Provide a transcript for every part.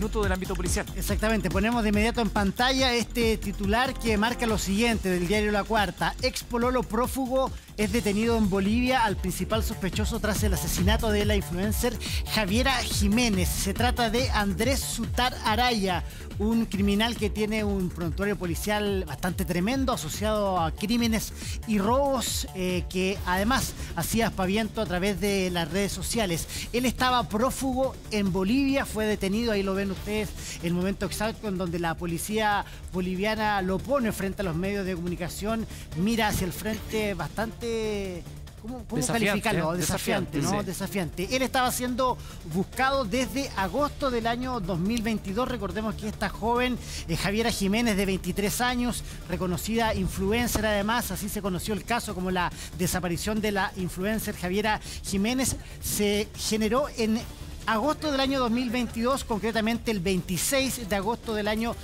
minuto del ámbito policial. Exactamente, ponemos de inmediato en pantalla este titular que marca lo siguiente del diario La Cuarta. Ex pololo prófugo es detenido en Bolivia al principal sospechoso tras el asesinato de la influencer Javiera Jiménez. Se trata de Andrés Sutar Araya, un criminal que tiene un prontuario policial bastante tremendo, asociado a crímenes y robos, que además hacía aspaviento a través de las redes sociales. Él estaba prófugo en Bolivia, fue detenido, ahí lo ven ustedes, el momento exacto en donde la policía boliviana lo pone frente a los medios de comunicación, mira hacia el frente bastante... ¿Cómo calificarlo? Desafiante, ¿no? Sí. Desafiante. Él estaba siendo buscado desde agosto del año 2022. Recordemos que esta joven, Javiera Jiménez, de 23 años, reconocida influencer además, así se conoció el caso como la desaparición de la influencer Javiera Jiménez, se generó en agosto del año 2022, concretamente el 26 de agosto del año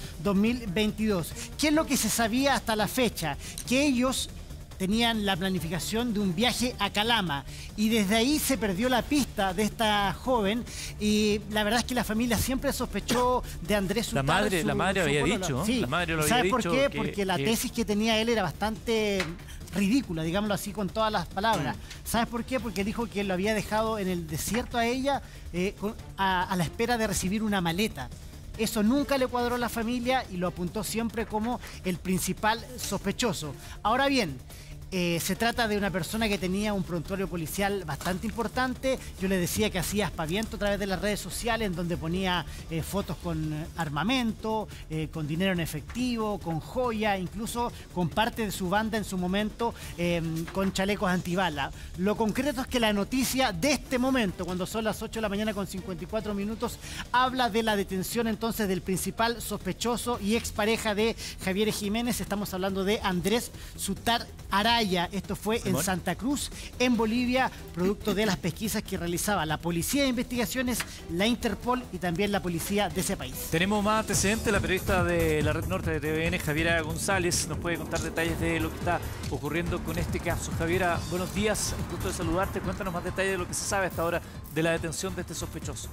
2022. ¿Qué es lo que se sabía hasta la fecha? Que ellos tenían la planificación de un viaje a Calama y desde ahí se perdió la pista de esta joven y la verdad es que la familia siempre sospechó de Andrés Sutar. La madre había dicho, sí. La madre lo había ¿Sabes dicho por qué? Porque la tesis que tenía él era bastante ridícula, digámoslo así con todas las palabras. ¿Sabes por qué? Porque dijo que lo había dejado en el desierto a ella a la espera de recibir una maleta. Eso nunca le cuadró a la familia y lo apuntó siempre como el principal sospechoso. Ahora bien, se trata de una persona que tenía un prontuario policial bastante importante. Yo le decía que hacía aspaviento a través de las redes sociales, en donde ponía fotos con armamento, con dinero en efectivo, con joya, incluso con parte de su banda en su momento, con chalecos antibala. Lo concreto es que la noticia de este momento, cuando son las 8 de la mañana con 54 minutos, habla de la detención entonces del principal sospechoso y expareja de Javiera Jiménez. Estamos hablando de Andrés Sutar Araya. Esto fue en Santa Cruz, en Bolivia, producto de las pesquisas que realizaba la Policía de Investigaciones, la Interpol y también la policía de ese país. Tenemos más antecedentes. La periodista de la Red Norte de TVN, Javiera González, nos puede contar detalles de lo que está ocurriendo con este caso. Javiera, buenos días, un gusto de saludarte. Cuéntanos más detalles de lo que se sabe hasta ahora de la detención de este sospechoso.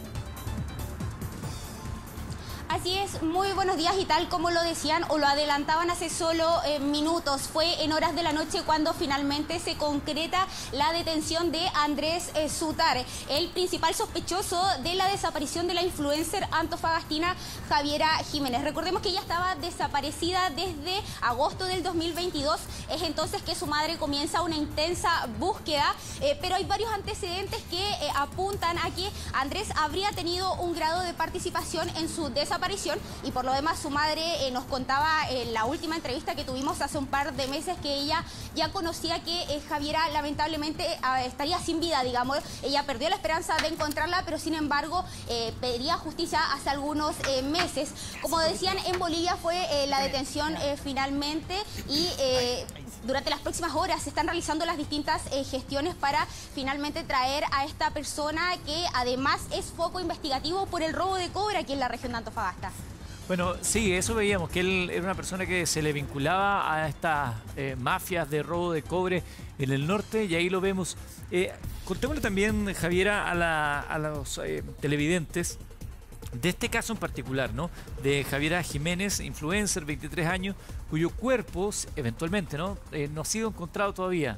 Así es, muy buenos días y tal como lo decían o lo adelantaban hace solo minutos, fue en horas de la noche cuando finalmente se concreta la detención de Andrés Sutar, el principal sospechoso de la desaparición de la influencer antofagastina Javiera Jiménez. Recordemos que ella estaba desaparecida desde agosto del 2022, es entonces que su madre comienza una intensa búsqueda, pero hay varios antecedentes que apuntan a que Andrés habría tenido un grado de participación en su desaparición y por lo demás su madre nos contaba en la última entrevista que tuvimos hace un par de meses que ella ya conocía que Javiera lamentablemente estaría sin vida, digamos. Ella perdió la esperanza de encontrarla, pero sin embargo pedía justicia hace algunos meses. Como decían, en Bolivia fue la detención finalmente y durante las próximas horas se están realizando las distintas gestiones para finalmente traer a esta persona que además es foco investigativo por el robo de cobre aquí en la región de Antofagasta. Bueno, sí, eso veíamos, que él era una persona que se le vinculaba a estas mafias de robo de cobre en el norte y ahí lo vemos. Contémosle también, Javiera, a los televidentes de este caso en particular, ¿no? De Javiera Jiménez, influencer, 23 años, cuyo cuerpo eventualmente no ha sido encontrado todavía.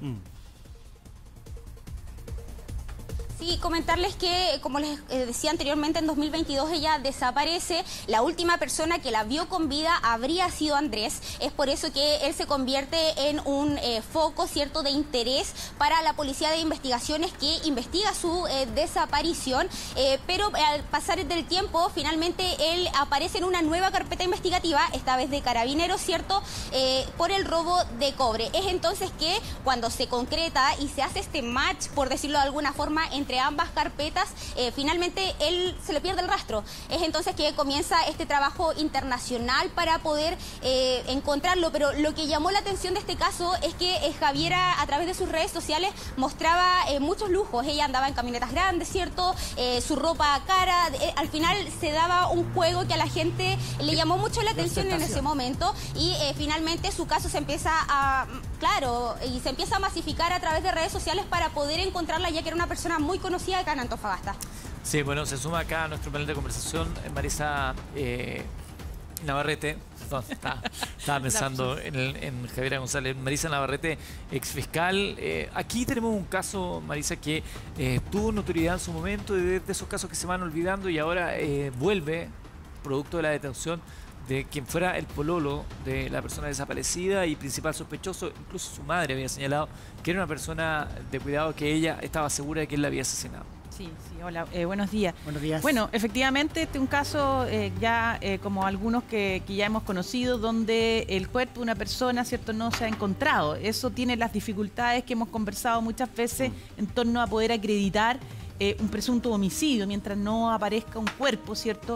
Sí, comentarles que, como les decía anteriormente, en 2022 ella desaparece. La última persona que la vio con vida habría sido Andrés. Es por eso que él se convierte en un foco, ¿cierto?, de interés para la Policía de Investigaciones que investiga su desaparición. Pero al pasar del tiempo, finalmente él aparece en una nueva carpeta investigativa, esta vez de Carabineros, ¿cierto?, por el robo de cobre. Es entonces que cuando se concreta y se hace este match, por decirlo de alguna forma, entre ambas carpetas, finalmente él se le pierde el rastro. Es entonces que comienza este trabajo internacional para poder encontrarlo, pero lo que llamó la atención de este caso es que Javiera a través de sus redes sociales mostraba muchos lujos. Ella andaba en camionetas grandes, ¿cierto? Su ropa cara, al final se daba un juego que a la gente le llamó mucho la atención en ese momento y finalmente su caso se empieza a, se empieza a masificar a través de redes sociales para poder encontrarla, ya que era una persona muy conocida acá en Antofagasta. Sí, bueno, se suma acá a nuestro panel de conversación Marisa Navarrete. No, estaba pensando en Javiera González. Marisa Navarrete, exfiscal. Aquí tenemos un caso, Marisa, que tuvo notoriedad en su momento, de esos casos que se van olvidando y ahora vuelve, producto de la detención de quien fuera el pololo de la persona desaparecida y principal sospechoso. Incluso su madre había señalado que era una persona de cuidado, que ella estaba segura de que él la había asesinado. Sí, hola, buenos días. Buenos días. Bueno, efectivamente, este es un caso como algunos que ya hemos conocido, donde el cuerpo de una persona, ¿cierto?, no se ha encontrado. Eso tiene las dificultades que hemos conversado muchas veces en torno a poder acreditar un presunto homicidio, mientras no aparezca un cuerpo, ¿cierto?,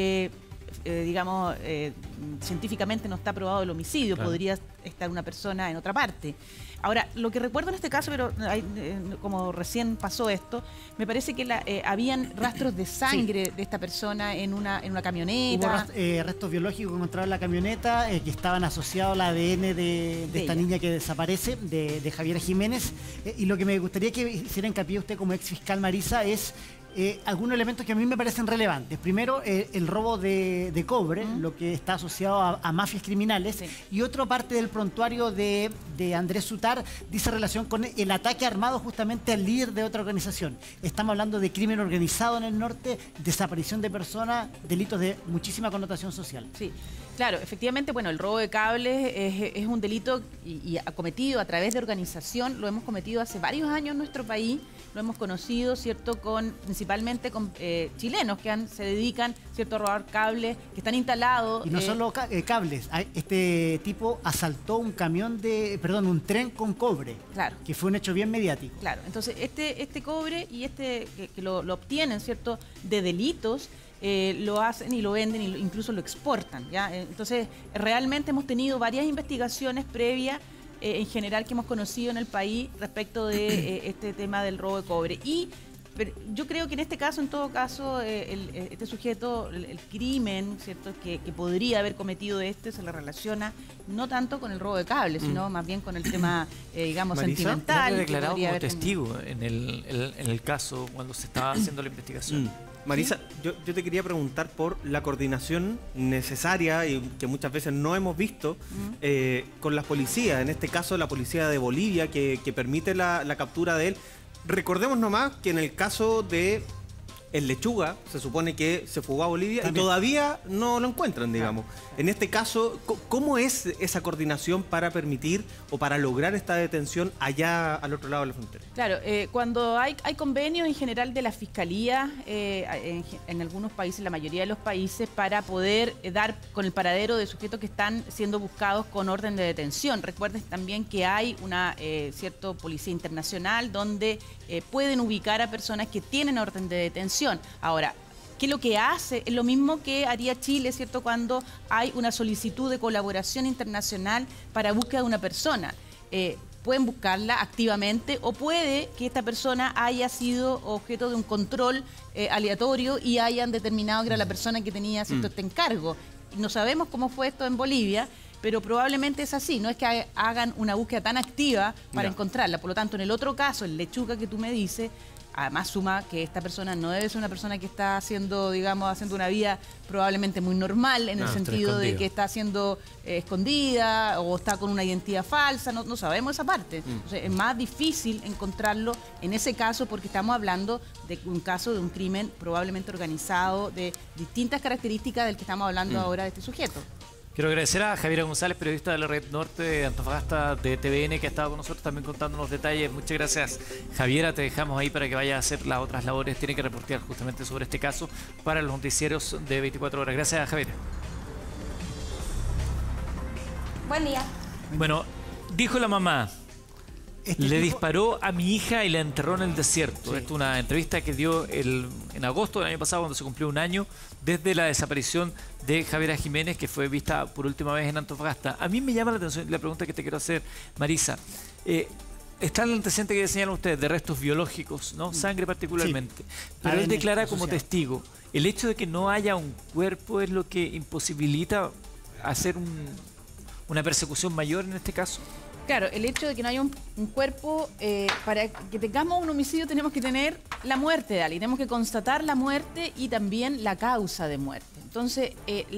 científicamente no está probado el homicidio, claro. Podría estar una persona en otra parte. Ahora, lo que recuerdo en este caso, pero como recién pasó esto, me parece que habían rastros de sangre de esta persona en una camioneta. Hubo restos biológicos encontrados en la camioneta que estaban asociados al ADN de esta niña que desaparece, de Javiera Jiménez. Y lo que me gustaría que hiciera hincapié usted como ex fiscal, Marisa, es algunos elementos que a mí me parecen relevantes. Primero, el robo de cobre, lo que está asociado a mafias criminales. Sí. Y otra parte del prontuario de Andrés Sutar dice relación con el ataque armado justamente al líder de otra organización. Estamos hablando de crimen organizado en el norte, desaparición de personas, delitos de muchísima connotación social. Sí. Claro, efectivamente, bueno, el robo de cables es un delito y cometido a través de organización. Lo hemos cometido hace varios años en nuestro país. Lo hemos conocido, ¿cierto?, principalmente con chilenos que se dedican, ¿cierto?, a robar cables que están instalados. Y no solo cables. Este tipo asaltó un un tren con cobre. Claro. Que fue un hecho bien mediático. Claro. Entonces, este cobre y que lo obtienen, ¿cierto?, de delitos. Lo hacen y lo venden e incluso lo exportan, ¿ya? Entonces, realmente hemos tenido varias investigaciones previas en general que hemos conocido en el país respecto de este tema del robo de cobre. Pero yo creo que en este caso, en todo caso, este sujeto, el crimen, ¿cierto?, que podría haber cometido se le relaciona no tanto con el robo de cables, sino más bien con el tema, digamos, Marisa, sentimental. ¿ha declarado como testigo en el caso cuando se estaba haciendo la investigación? Marisa, ¿sí? yo te quería preguntar por la coordinación necesaria y que muchas veces no hemos visto con las policías, en este caso la policía de Bolivia que permite la captura de él. Recordemos nomás que en el caso de el Lechuga, se supone que se fugó a Bolivia también, y todavía no lo encuentran, digamos. Claro. En este caso, ¿cómo es esa coordinación para permitir o para lograr esta detención allá al otro lado de la frontera? Claro, cuando hay convenios en general de la Fiscalía, en algunos países, la mayoría de los países, para poder dar con el paradero de sujetos que están siendo buscados con orden de detención. Recuerden también que hay una policía internacional donde pueden ubicar a personas que tienen orden de detención. Ahora, ¿qué lo que hace? Es lo mismo que haría Chile, ¿cierto?, cuando hay una solicitud de colaboración internacional para búsqueda de una persona. Pueden buscarla activamente o puede que esta persona haya sido objeto de un control aleatorio y hayan determinado que era la persona que tenía, ¿cierto?, este encargo. No sabemos cómo fue esto en Bolivia, pero probablemente es así, no es que hagan una búsqueda tan activa para encontrarla. Por lo tanto, en el otro caso, el Lechuga que tú me dices, además suma que esta persona no debe ser una persona que está haciendo, digamos, haciendo una vida probablemente muy normal, en el sentido de que está siendo escondida o está con una identidad falsa, no sabemos esa parte. Entonces, es más difícil encontrarlo en ese caso porque estamos hablando de un caso de un crimen probablemente organizado de distintas características del que estamos hablando ahora de este sujeto. Quiero agradecer a Javiera González, periodista de la Red Norte de Antofagasta de TVN, que ha estado con nosotros también contándonos detalles. Muchas gracias, Javiera. Te dejamos ahí para que vayas a hacer las otras labores. Tiene que reportear justamente sobre este caso para los noticieros de 24 horas. Gracias, Javiera. Buen día. Bueno, dijo la mamá, le disparó a mi hija y la enterró en el desierto. Sí. Esta es una entrevista que dio en agosto del año pasado, cuando se cumplió un año desde la desaparición de Javiera Jiménez, que fue vista por última vez en Antofagasta. A mí me llama la atención la pregunta que te quiero hacer, Marisa. Está el antecedente que señalan ustedes de restos biológicos, ¿no? Sangre particularmente. Sí. Pero él declara como testigo. ¿El hecho de que no haya un cuerpo es lo que imposibilita hacer una persecución mayor en este caso? Claro, el hecho de que no haya un cuerpo, para que tengamos un homicidio tenemos que tener la muerte de alguien, tenemos que constatar la muerte y también la causa de muerte. Entonces,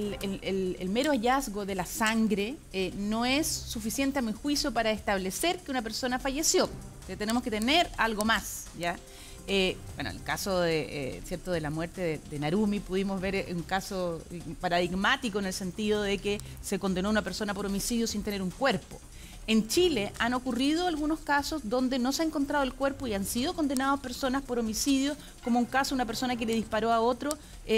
el mero hallazgo de la sangre no es suficiente a mi juicio para establecer que una persona falleció. Tenemos que tener algo más, ¿ya? Bueno, el caso ¿cierto? De la muerte de Narumi, pudimos ver un caso paradigmático en el sentido de que se condenó a una persona por homicidio sin tener un cuerpo. En Chile han ocurrido algunos casos donde no se ha encontrado el cuerpo y han sido condenadas personas por homicidio, como un caso de una persona que le disparó a otro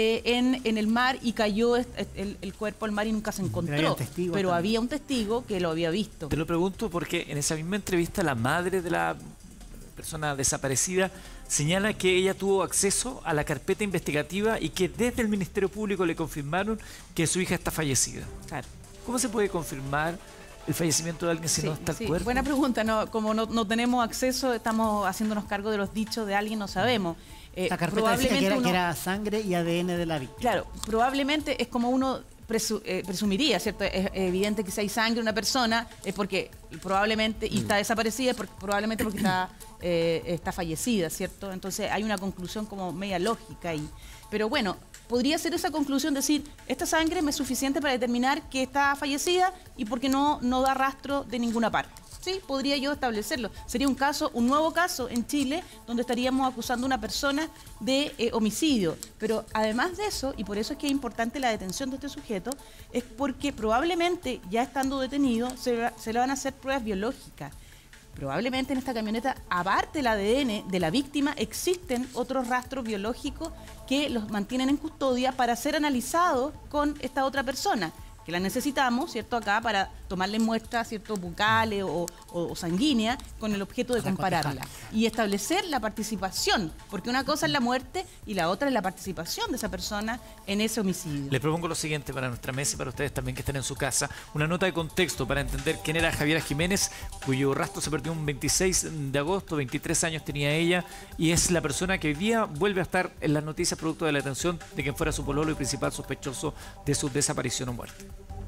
en el mar y cayó el cuerpo al mar y nunca se encontró. Pero había un testigo que lo había visto. Te lo pregunto porque en esa misma entrevista la madre de la persona desaparecida señala que ella tuvo acceso a la carpeta investigativa y que desde el Ministerio Público le confirmaron que su hija está fallecida. Claro. ¿Cómo se puede confirmar el fallecimiento de alguien si no está el cuerpo? Buena pregunta. No, como no tenemos acceso, estamos haciéndonos cargo de los dichos de alguien, no sabemos. La carpeta decía que era sangre y ADN de la víctima. Claro, probablemente es como uno presumiría, ¿cierto? Es evidente que si hay sangre en una persona es porque probablemente, y está desaparecida, probablemente porque está fallecida, ¿cierto? Entonces hay una conclusión como media lógica ahí. Pero bueno, podría ser esa conclusión, decir, esta sangre me es suficiente para determinar que está fallecida y porque no da rastro de ninguna parte. Sí, podría yo establecerlo. Sería un nuevo caso en Chile, donde estaríamos acusando a una persona de homicidio. Pero además de eso, y por eso es que es importante la detención de este sujeto, es porque probablemente, ya estando detenido, se le van a hacer pruebas biológicas. Probablemente en esta camioneta, aparte del ADN de la víctima, existen otros rastros biológicos que los mantienen en custodia para ser analizados con esta otra persona, que la necesitamos, ¿cierto?, acá para tomarle muestras, ¿cierto?, bucales o sanguíneas con el objeto de compararla y establecer la participación, porque una cosa es la muerte y la otra es la participación de esa persona en ese homicidio. Les propongo lo siguiente para nuestra mesa y para ustedes también que estén en su casa, una nota de contexto para entender quién era Javiera Jiménez, cuyo rastro se perdió un 26 de agosto, 23 años tenía ella, y es la persona que hoy día vuelve a estar en las noticias producto de la detención de quien fuera su pololo y principal sospechoso de su desaparición o muerte.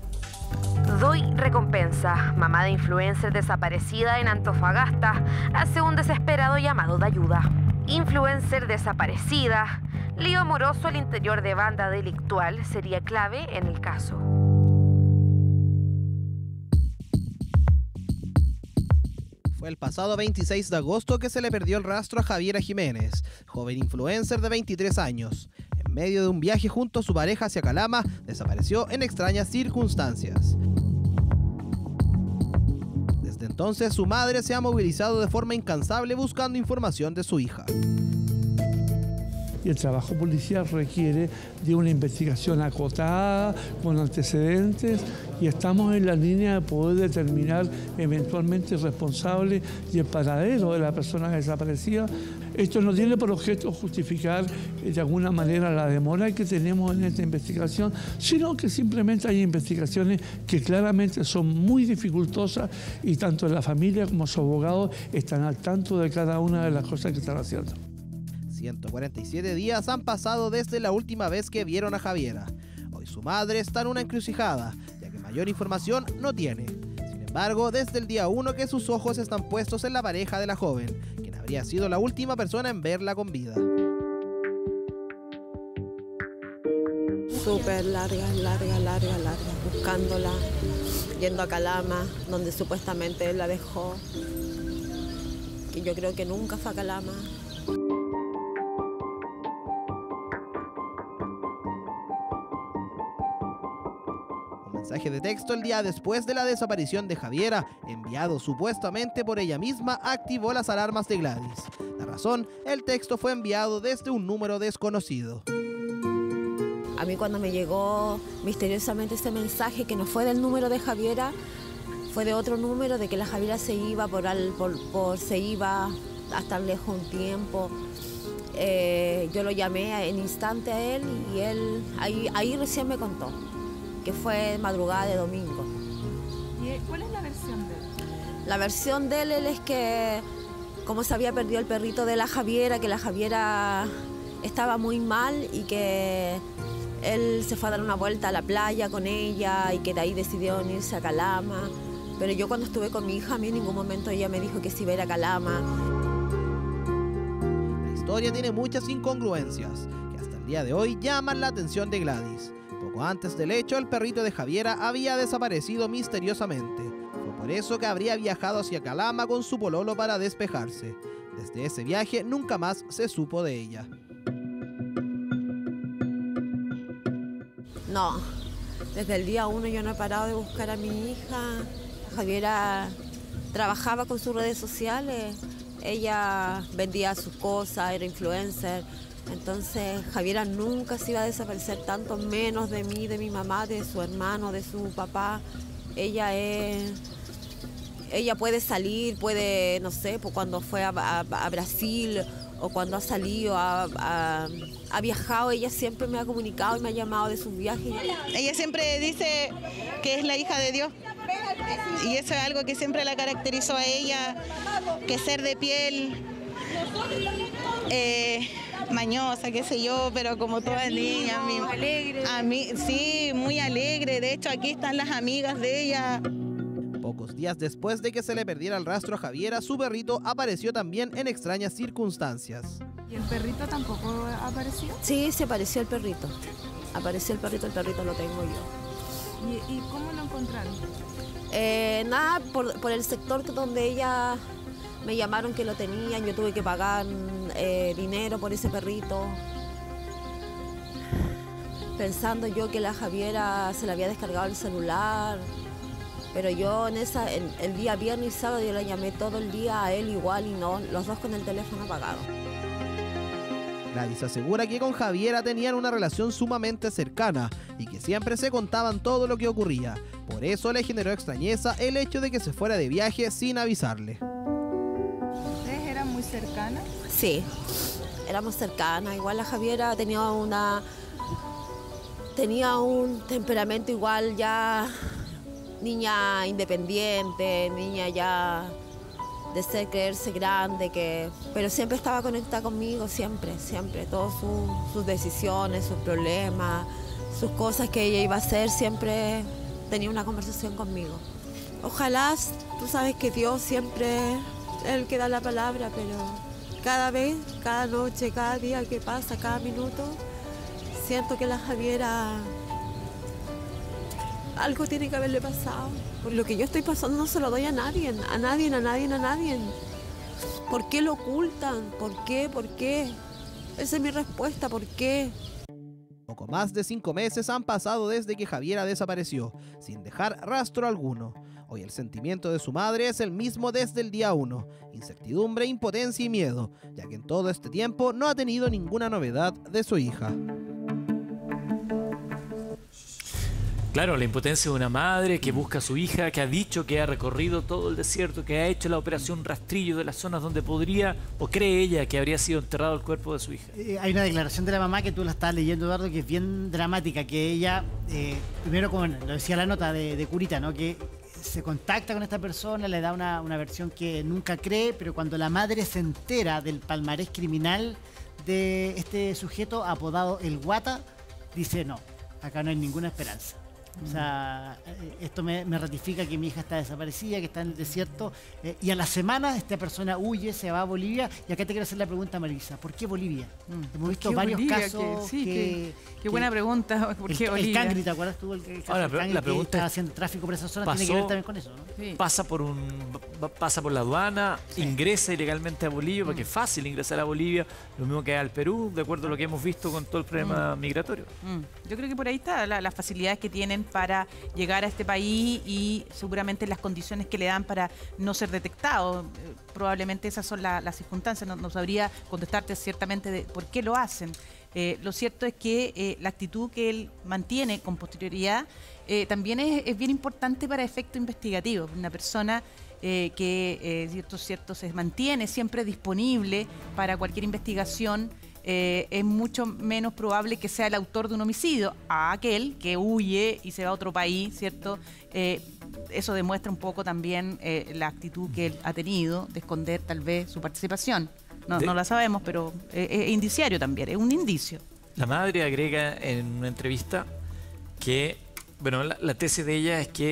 Doy recompensa. Mamá de influencer desaparecida en Antofagasta hace un desesperado llamado de ayuda. Influencer desaparecida. Lío amoroso al interior de banda delictual sería clave en el caso. Fue el pasado 26 de agosto que se le perdió el rastro a Javiera Jiménez, joven influencer de 23 años. En medio de un viaje junto a su pareja hacia Calama, desapareció en extrañas circunstancias. Desde entonces, su madre se ha movilizado de forma incansable buscando información de su hija. Y el trabajo policial requiere de una investigación acotada, con antecedentes, y estamos en la línea de poder determinar eventualmente el responsable y el paradero de la persona desaparecida. Esto no tiene por objeto justificar de alguna manera la demora que tenemos en esta investigación, sino que simplemente hay investigaciones que claramente son muy dificultosas y tanto la familia como su abogado están al tanto de cada una de las cosas que están haciendo. 147 días han pasado desde la última vez que vieron a Javiera. Hoy su madre está en una encrucijada, ya que mayor información no tiene. Sin embargo, desde el día 1 que sus ojos están puestos en la pareja de la joven, quien habría sido la última persona en verla con vida. Súper larga, buscándola, yendo a Calama, donde supuestamente él la dejó, que yo creo que nunca fue a Calama. Mensaje de texto el día después de la desaparición de Javiera, enviado supuestamente por ella misma, activó las alarmas de Gladys. La razón, el texto fue enviado desde un número desconocido. A mí cuando me llegó misteriosamente este mensaje, que no fue del número de Javiera, fue de otro número, de que la Javiera se iba se iba a estar lejos un tiempo. Yo lo llamé en instante a él y él ahí recién me contó que fue madrugada de domingo. ¿Y cuál es la versión de él? La versión de él es que como se había perdido el perrito de la Javiera, que la Javiera estaba muy mal y que él se fue a dar una vuelta a la playa con ella y que de ahí decidieron irse a Calama Pero yo cuando estuve con mi hija, a mí en ningún momento ella me dijo que se iba a ir a Calama. La historia tiene muchas incongruencias que hasta el día de hoy llaman la atención de Gladys. Poco antes del hecho, el perrito de Javiera había desaparecido misteriosamente. Fue por eso que habría viajado hacia Calama con su pololo para despejarse. Desde ese viaje nunca más se supo de ella. No, desde el día 1 yo no he parado de buscar a mi hija. Javiera trabajaba con sus redes sociales, ella vendía sus cosas, era influencer. Entonces Javiera nunca se iba a desaparecer, tanto menos de mí, de mi mamá, de su hermano, de su papá. Ella puede salir, puede, no sé, pues cuando fue a Brasil o cuando ha salido, ha viajado, ella siempre me ha comunicado y me ha llamado de sus viajes. Ella siempre dice que es la hija de Dios y eso es algo que siempre la caracterizó a ella, que ser de piel, mañosa, qué sé yo, pero como todas niñas. A mí, sí, muy alegre. De hecho, aquí están las amigas de ella. Pocos días después de que se le perdiera el rastro a Javiera, su perrito apareció también en extrañas circunstancias. ¿Y el perrito tampoco apareció? Sí, se apareció el perrito. Apareció el perrito lo tengo yo. ¿Y cómo lo encontraron? Nada, por el sector donde ella me llamaron que lo tenían, yo tuve que pagar dinero por ese perrito. Pensando yo que la Javiera se le había descargado el celular. Pero yo el día viernes y sábado yo le llamé todo el día a él igual y no, los dos con el teléfono apagado. Gladys asegura que con Javiera tenían una relación sumamente cercana y que siempre se contaban todo lo que ocurría. Por eso le generó extrañeza el hecho de que se fuera de viaje sin avisarle. ¿Ustedes eran muy cercanas? Sí, éramos cercanas. Igual la Javiera tenía un temperamento igual ya... Niña independiente, niña ya de ser, creerse grande, pero siempre estaba conectada conmigo, siempre. Todas sus decisiones, sus problemas, sus cosas que ella iba a hacer, siempre tenía una conversación conmigo. Ojalá, tú sabes que Dios siempre es el que da la palabra, pero cada vez, cada noche, cada día que pasa, cada minuto, siento que la Javiera... Algo tiene que haberle pasado. Por lo que yo estoy pasando no se lo doy a nadie. ¿Por qué lo ocultan? ¿Por qué? Esa es mi respuesta, ¿por qué? Poco más de 5 meses han pasado desde que Javiera desapareció, sin dejar rastro alguno. Hoy el sentimiento de su madre es el mismo desde el día 1. Incertidumbre, impotencia y miedo, ya que en todo este tiempo no ha tenido ninguna novedad de su hija. Claro, la impotencia de una madre que busca a su hija, que ha dicho que ha recorrido todo el desierto, que ha hecho la operación rastrillo de las zonas donde podría, o cree ella, que habría sido enterrado el cuerpo de su hija. Hay una declaración de la mamá que tú la estás leyendo, Eduardo, que es bien dramática, que ella, primero, como lo decía la nota de Curita, ¿no? Que se contacta con esta persona, le da una versión que nunca cree, pero cuando la madre se entera del palmarés criminal de este sujeto apodado El Guata, dice, no, acá no hay ninguna esperanza. O sea, esto me ratifica que mi hija está desaparecida, que está en el desierto, y a la semana esta persona huye, se va a Bolivia. Y acá te quiero hacer la pregunta, Marisa, ¿por qué Bolivia? Hemos visto varios casos qué buena pregunta, ¿por qué Bolivia? El Cangri, ¿te acuerdas tú? El Cangri la pregunta que estaba haciendo tráfico por esa zona, tiene que ver también con eso, ¿no? Sí. Pasa por la aduana, ingresa ilegalmente a Bolivia, porque es fácil ingresar a Bolivia, lo mismo que al Perú, de acuerdo a lo que hemos visto con todo el problema migratorio. Yo creo que por ahí está las facilidades que tienen para llegar a este país y seguramente las condiciones que le dan para no ser detectado. Probablemente esas son las circunstancias. No sabría contestarte ciertamente de por qué lo hacen. Lo cierto es que la actitud que él mantiene con posterioridad también es bien importante para efecto investigativo. Una persona que cierto se mantiene siempre disponible para cualquier investigación, es mucho menos probable que sea el autor de un homicidio a aquel que huye y se va a otro país, ¿cierto? Eso demuestra un poco también la actitud que él ha tenido de esconder tal vez su participación. No la sabemos, pero es indiciario también, es un indicio. La madre agrega en una entrevista que, bueno, la tesis de ella es que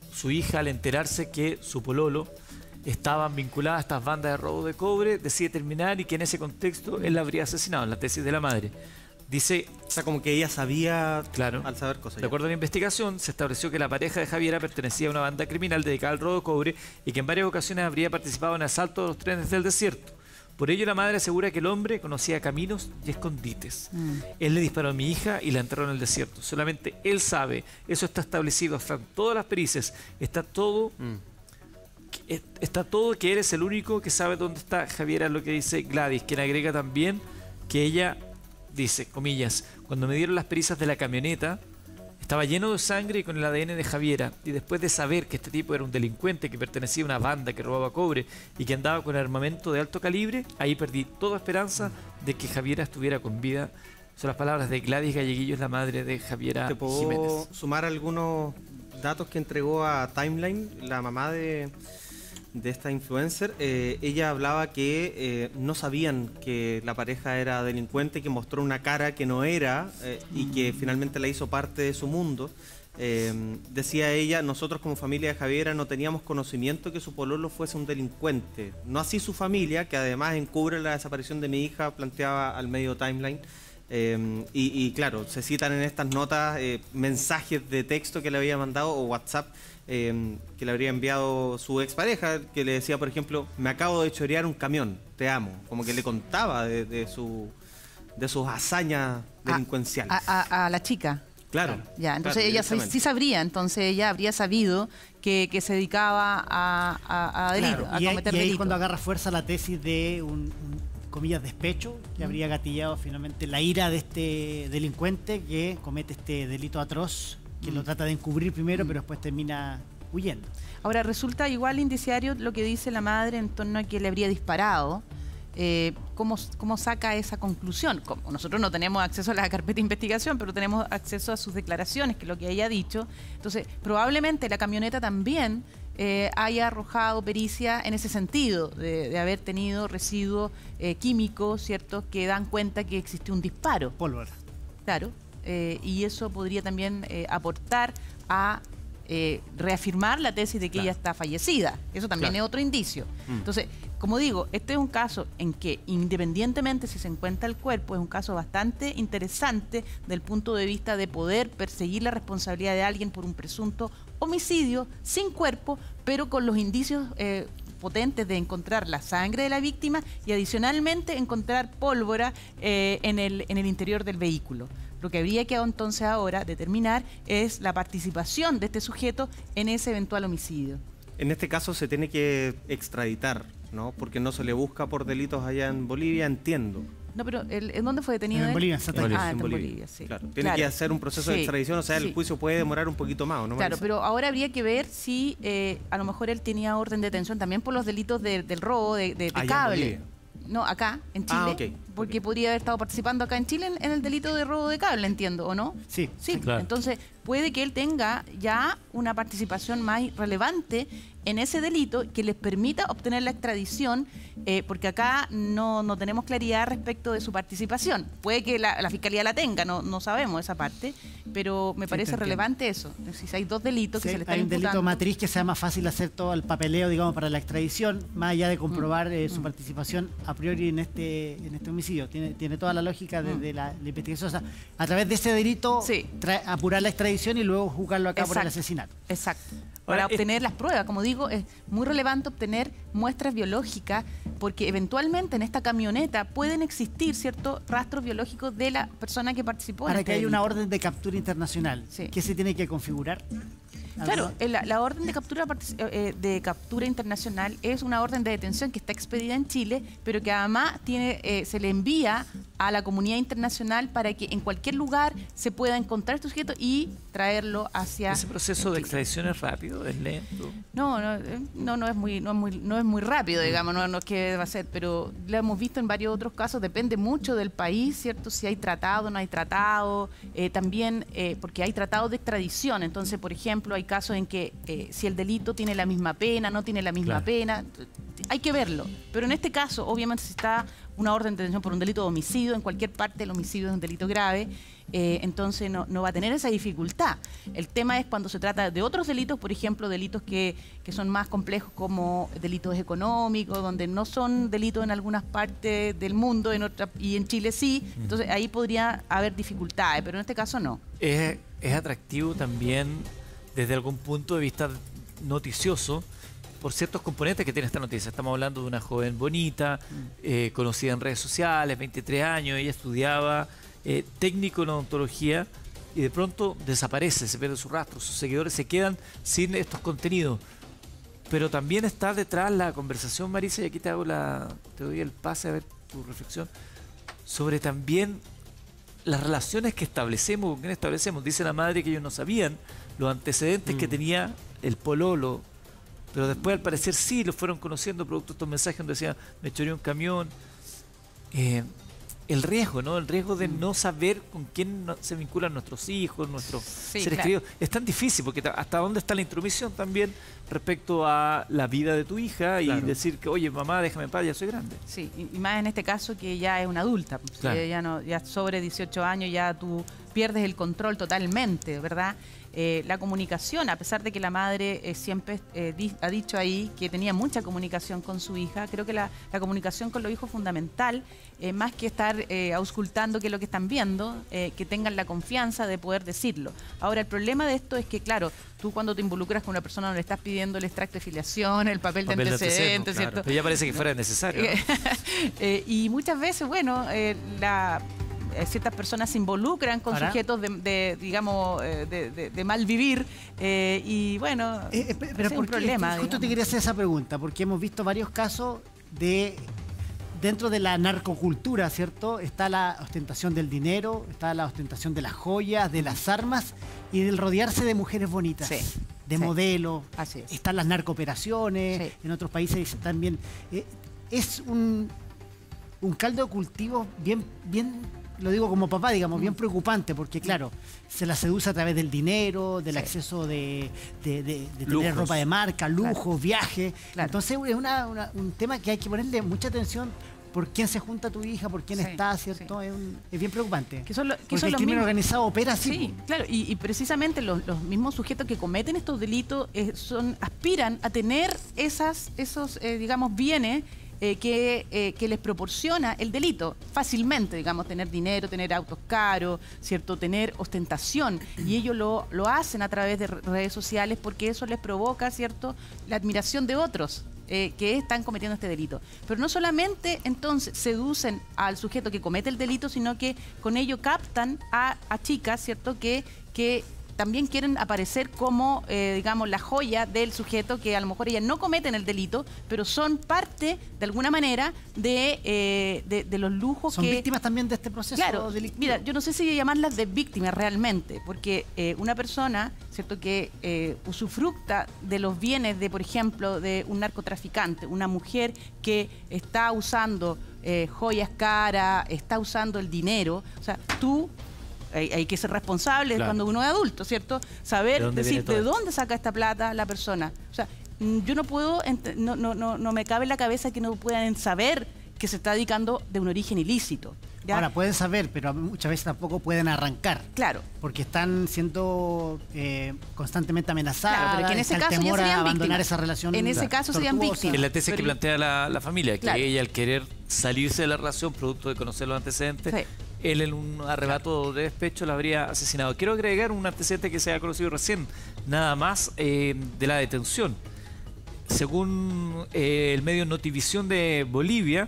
su hija, al enterarse que su pololo estaban vinculadas a estas bandas de robo de cobre, decide terminar y que en ese contexto él la habría asesinado, en la tesis de la madre. Dice, O sea, como que ella sabía, claro, al saber cosas. de acuerdo a la investigación, se estableció que la pareja de Javiera pertenecía a una banda criminal dedicada al robo de cobre y que en varias ocasiones habría participado en asaltos a los trenes del desierto. Por ello, la madre asegura que el hombre conocía caminos y escondites. Él le disparó a mi hija y la enterró en el desierto. Solamente él sabe. Eso está establecido. Están todas las pericias. Está todo... Está todo, que él es el único que sabe dónde está Javiera, es lo que dice Gladys, quien agrega también que ella dice, comillas, cuando me dieron las pericias de la camioneta, estaba lleno de sangre y con el ADN de Javiera, y después de saber que este tipo era un delincuente que pertenecía a una banda que robaba cobre y que andaba con armamento de alto calibre, ahí perdí toda esperanza de que Javiera estuviera con vida. Son las palabras de Gladys Galleguillo, es la madre de Javiera ¿Te puedo Jiménez. sumar algunos datos que entregó a Timeline, la mamá de esta influencer? Ella hablaba que no sabían que la pareja era delincuente, que mostró una cara que no era y que finalmente la hizo parte de su mundo. Decía ella, nosotros como familia de Javiera no teníamos conocimiento que su pololo fuese un delincuente. No así su familia, que además encubre la desaparición de mi hija, planteaba al medio Timeline. Y claro, se citan en estas notas mensajes de texto que le había mandado o WhatsApp que le habría enviado su expareja, que le decía, por ejemplo, me acabo de chorear un camión, te amo. Como que le contaba de sus hazañas delincuenciales. A la chica. Claro. Ya, entonces claro, ella sí sabría, entonces ella habría sabido que se dedicaba a Claro, a y cometer ahí delitos. cuando agarra fuerza la tesis de un comillas, despecho, que habría gatillado finalmente la ira de este delincuente que comete este delito atroz, que lo trata de encubrir primero, pero después termina huyendo. Ahora, resulta igual indiciario lo que dice la madre en torno a que le habría disparado. ¿Cómo saca esa conclusión? Como nosotros no tenemos acceso a la carpeta de investigación, pero tenemos acceso a sus declaraciones, que es lo que ella ha dicho. Entonces, probablemente la camioneta también haya arrojado pericia en ese sentido, de haber tenido residuos químicos, ¿cierto?, que dan cuenta que existió un disparo. Pólvora. Claro, y eso podría también aportar a reafirmar la tesis de que ella está fallecida. Eso también es otro indicio. Entonces, como digo, este es un caso en que, independientemente si se encuentra el cuerpo, es un caso bastante interesante del punto de vista de poder perseguir la responsabilidad de alguien por un presunto homicidio sin cuerpo, pero con los indicios potentes de encontrar la sangre de la víctima y adicionalmente encontrar pólvora en el interior del vehículo. Lo que habría que entonces ahora determinar es la participación de este sujeto en ese eventual homicidio. En este caso se tiene que extraditar, ¿no? Porque no se le busca por delitos allá en Bolivia, entiendo. No, pero ¿en dónde fue detenido? En él? Bolivia, en Santa Cruz. Ah, en en Bolivia. Bolivia, sí. Claro. Tiene que hacer un proceso de extradición, o sea, el juicio puede demorar un poquito más, ¿no? Claro, Marisa? pero ahora habría que ver si a lo mejor él tenía orden de detención también por los delitos del robo de Allá en cable. Bolivia. No, acá, en Chile, porque podría haber estado participando acá en Chile en el delito de robo de cable, entiendo, ¿o no? Sí. Sí, claro. Entonces puede que él tenga ya una participación más relevante en ese delito que les permita obtener la extradición, porque acá no tenemos claridad respecto de su participación. Puede que la Fiscalía la tenga, no sabemos esa parte, pero me parece relevante eso. Si hay dos delitos que se le están hay un imputando. delito matriz que sea más fácil hacer todo el papeleo, digamos, para la extradición, más allá de comprobar su participación a priori en este homicidio. Tiene toda la lógica de la investigación. O sea, a través de ese delito, apurar la extradición y luego juzgarlo acá por el asesinato. Exacto. Para obtener las pruebas, como digo, es muy relevante obtener muestras biológicas, porque eventualmente en esta camioneta pueden existir ciertos rastros biológicos de la persona que participó en Para este que haya delito. una orden de captura internacional, ¿qué se tiene que configurar? Claro, la orden de captura internacional es una orden de detención que está expedida en Chile, pero que además se le envía a la comunidad internacional para que en cualquier lugar se pueda encontrar este sujeto y traerlo hacia... ¿Ese proceso de extradición es rápido, es lento? No es muy rápido, digamos, no es que va a ser, pero lo hemos visto en varios otros casos, depende mucho del país, ¿cierto? Si hay tratado, no hay tratado, también porque hay tratados de extradición, entonces, por ejemplo, hay casos en que si el delito tiene la misma pena, no tiene la misma pena, hay que verlo. Pero en este caso, obviamente, si está una orden de detención por un delito de homicidio, en cualquier parte el homicidio es un delito grave, entonces no va a tener esa dificultad. El tema es cuando se trata de otros delitos, por ejemplo, delitos que son más complejos como delitos económicos, donde no son delitos en algunas partes del mundo y en Chile sí, entonces ahí podría haber dificultades, pero en este caso no. Es atractivo también desde algún punto de vista noticioso por ciertos componentes que tiene esta noticia. Estamos hablando de una joven bonita, conocida en redes sociales, 23 años, ella estudiaba técnico en odontología y de pronto desaparece, se pierde su rastro, sus seguidores se quedan sin estos contenidos. Pero también está detrás la conversación, Marisa, y aquí te doy el pase a ver tu reflexión, sobre también las relaciones que establecemos, con quién establecemos. Dice la madre que ellos no sabían los antecedentes que tenía el pololo, pero después al parecer sí lo fueron conociendo producto de estos mensajes donde decían, me choreó un camión. El riesgo, ¿no? El riesgo de no saber con quién se vinculan nuestros hijos, nuestros seres queridos. Es tan difícil porque hasta dónde está la intromisión también respecto a la vida de tu hija y decir que, oye, mamá, déjame en paz, ya soy grande. Sí, y más en este caso que ya es una adulta. Claro. Ya sobre 18 años ya tú pierdes el control totalmente, ¿verdad? La comunicación, a pesar de que la madre siempre ha dicho ahí que tenía mucha comunicación con su hija, creo que la comunicación con los hijos es fundamental, más que estar auscultando qué es lo que están viendo, que tengan la confianza de poder decirlo. Ahora, el problema de esto es que, claro, tú cuando te involucras con una persona no le estás pidiendo el extracto de filiación, el papel de antecedentes, ¿cierto? Claro. Pero ya parece que fuera necesario, ¿no? Y muchas veces, bueno, ciertas personas se involucran con sujetos de mal vivir y bueno, pero es un problema. Justo te quería hacer esa pregunta, porque hemos visto varios casos dentro de la narcocultura, ¿cierto? Está la ostentación del dinero, está la ostentación de las joyas, de las armas y del rodearse de mujeres bonitas. De modelos. Así es. Están las narcooperaciones, en otros países también. Es un caldo de cultivo bien, lo digo como papá, digamos, bien preocupante, porque claro, se la seduce a través del dinero, del acceso de tener ropa de marca, lujos, viajes. Entonces es un tema que hay que ponerle mucha atención por quién se junta tu hija, por quién está, ¿cierto? Es bien preocupante. Porque el crimen organizado opera así. Sí, claro, y precisamente los mismos sujetos que cometen estos delitos aspiran a tener esos digamos, bienes que les proporciona el delito fácilmente, digamos, tener dinero, tener autos caros, ¿cierto? Tener ostentación. Y ellos lo hacen a través de redes sociales porque eso les provoca, ¿cierto?, la admiración de otros que están cometiendo este delito. Pero no solamente entonces seducen al sujeto que comete el delito, sino que con ello captan a chicas, ¿cierto?, que también quieren aparecer como, digamos, la joya del sujeto, que a lo mejor ellas no cometen el delito, pero son parte, de alguna manera, de los lujos son víctimas también de este proceso delictivo. Mira, yo no sé si llamarlas de víctimas realmente, porque una persona, ¿cierto?, que usufructa de los bienes de, por ejemplo, de un narcotraficante, una mujer que está usando joyas caras, está usando el dinero, o sea, hay que ser responsable cuando uno es adulto, ¿cierto? Saber decir de dónde saca esta plata la persona. O sea, yo no puedo, no me cabe en la cabeza que no puedan saber que se está dedicando de un origen ilícito. ¿Ya? Ahora, pueden saber, pero muchas veces tampoco pueden arrancar. Claro. Porque están siendo constantemente amenazadas. Claro, pero que en ese caso temor ya serían a abandonar víctimas. esa relación. En ese caso serían víctimas. Es la tesis que plantea la familia, que ella, al querer salirse de la relación, producto de conocer los antecedentes, él en un arrebato de despecho la habría asesinado. Quiero agregar un antecedente que se ha conocido recién, nada más, de la detención. Según el medio Notivisión de Bolivia,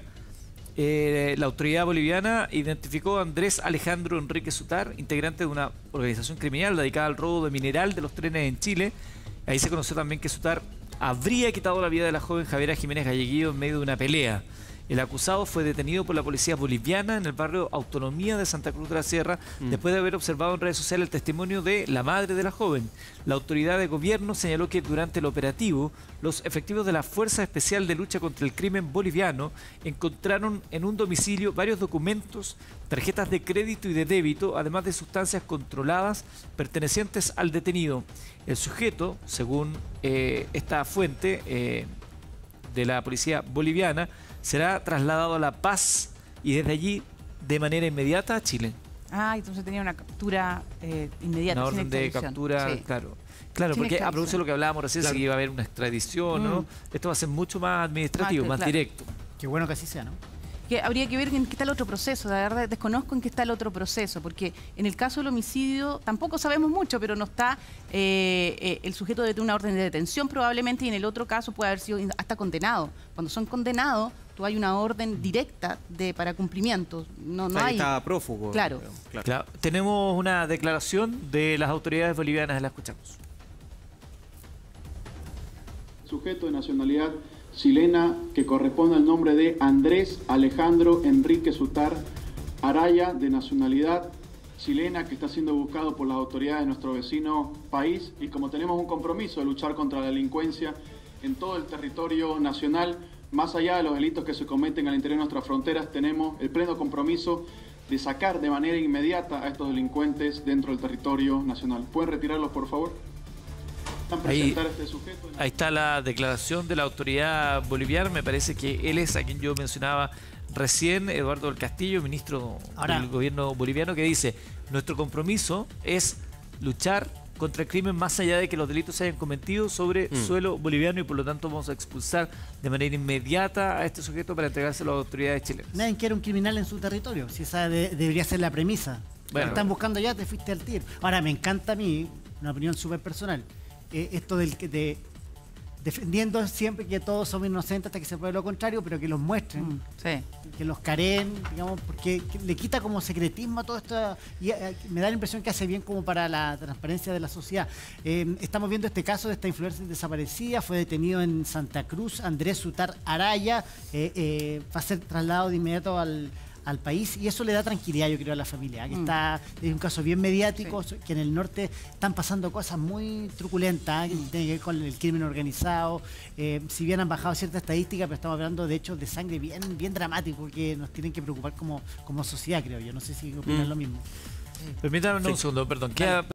la autoridad boliviana identificó a Andrés Alejandro Enrique Sutar, integrante de una organización criminal dedicada al robo de mineral de los trenes en Chile. Ahí se conoció también que Sutar habría quitado la vida de la joven Javiera Jiménez Galleguillo en medio de una pelea. El acusado fue detenido por la policía boliviana en el barrio Autonomía de Santa Cruz de la Sierra después de haber observado en redes sociales el testimonio de la madre de la joven. La autoridad de gobierno señaló que durante el operativo los efectivos de la Fuerza Especial de Lucha contra el Crimen boliviano encontraron en un domicilio varios documentos, tarjetas de crédito y de débito, además de sustancias controladas pertenecientes al detenido. El sujeto, según esta fuente, de la policía boliviana, será trasladado a La Paz y desde allí de manera inmediata a Chile. Ah, entonces tenía una captura inmediata. Una sin orden de extradición. captura, Sí. claro. Claro, Sin porque a extradición. propósito de lo que hablábamos recién, Claro. que iba a haber una extradición, ¿no? Esto va a ser mucho más administrativo, más claro. directo. Qué bueno que así sea, ¿no? Que habría que ver en qué está el otro proceso, de verdad desconozco en qué está el otro proceso, porque en el caso del homicidio tampoco sabemos mucho, pero no está el sujeto de una orden de detención probablemente, y en el otro caso puede haber sido hasta condenado. Cuando son condenados, tú hay una orden directa para cumplimiento, no Ahí hay... está prófugo. Claro. Claro. Tenemos una declaración de las autoridades bolivianas, la escuchamos. Sujeto de nacionalidad chilena que corresponde al nombre de Andrés Alejandro Enrique Sutar Araya, de nacionalidad chilena, que está siendo buscado por las autoridades de nuestro vecino país, y como tenemos un compromiso de luchar contra la delincuencia en todo el territorio nacional, más allá de los delitos que se cometen al interior de nuestras fronteras, tenemos el pleno compromiso de sacar de manera inmediata a estos delincuentes dentro del territorio nacional. ¿Pueden retirarlos, por favor? Ahí, Presentar a este sujeto. ahí está la declaración de la autoridad boliviana. Me parece que él es a quien yo mencionaba recién, Eduardo del Castillo, ministro del gobierno boliviano, que dice: nuestro compromiso es luchar contra el crimen más allá de que los delitos se hayan cometido sobre suelo boliviano, y por lo tanto vamos a expulsar de manera inmediata a este sujeto para entregárselo a las autoridades chilenas. Nadie quiere un criminal en su territorio, si esa debería ser la premisa. Bueno, Te están buscando ya, te fuiste al tiro. Ahora, me encanta a mí, una opinión súper personal, esto de defendiendo siempre que todos somos inocentes hasta que se pruebe lo contrario, pero que los muestren, Sí. que los careen, digamos, porque le quita como secretismo a todo esto, y me da la impresión que hace bien como para la transparencia de la sociedad. Estamos viendo este caso de esta influencer desaparecida, fue detenido en Santa Cruz, Andrés Sutar Araya, va a ser trasladado de inmediato al país, y eso le da tranquilidad, yo creo, a la familia, que es un caso bien mediático, que en el norte están pasando cosas muy truculentas, que tienen que ver con el crimen organizado. Si bien han bajado ciertas estadísticas, pero estamos hablando de hechos de sangre bien dramáticos que nos tienen que preocupar como sociedad, creo yo. No sé si opinan lo mismo. Permítanme un segundo, perdón. Queda